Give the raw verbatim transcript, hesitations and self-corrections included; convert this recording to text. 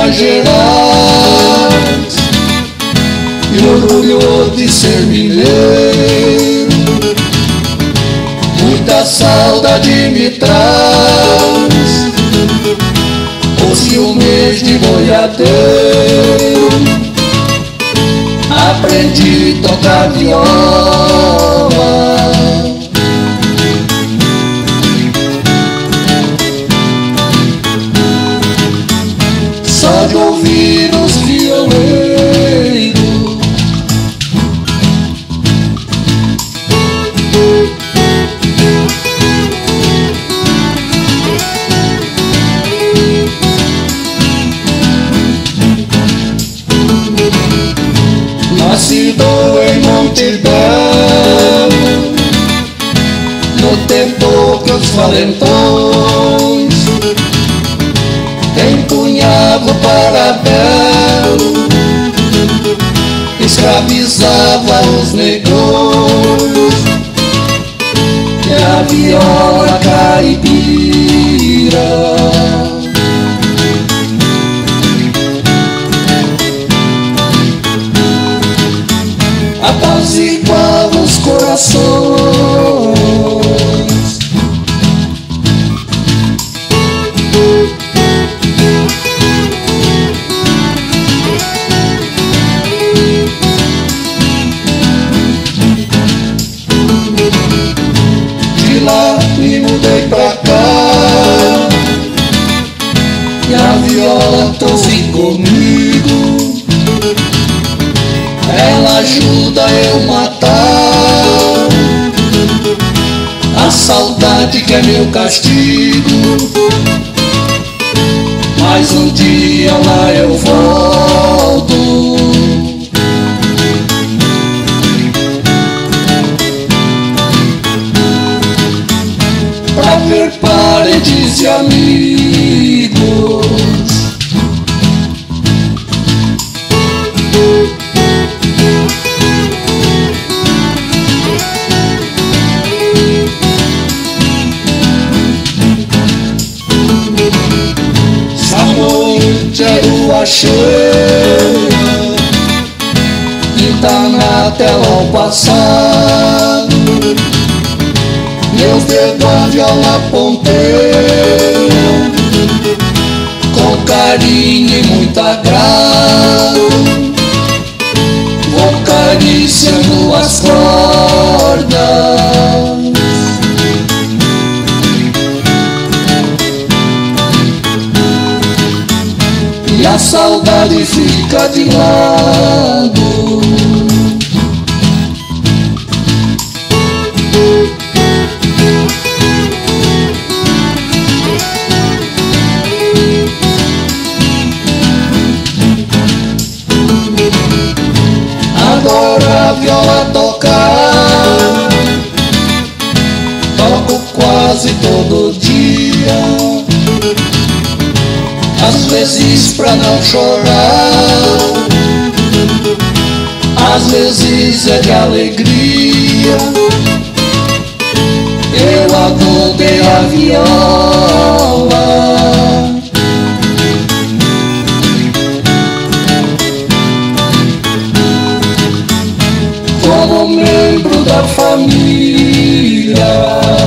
Minas Gerais, e orgulho de ser mineiro. Muita saudade me traz o ciúmes de boiadeiro. Aprendi a tocar viola, só de ouvir os violeiros. Nascido em Montebello, no tempo que os valentões empunhavam parabelo, escravizava os negros, e a viola caipira apaziguava os corações. De lá me mudei pra cá, e a viola trouxe comigo. Ela ajuda eu matar a saudade que é meu castigo. Mas um dia lá eu volto pra ver parentes e amigos. É lua cheia, pinta na tela ao passado, meus dedos a viola ponteiam, com carinho e muito agrado, vou acariciando as cordas. E a saudade fica de lado. Adoro a viola tocar, toco quase todo dia, às vezes pra não chorar, às vezes é de alegria. Eu adotei a viola como membro da família.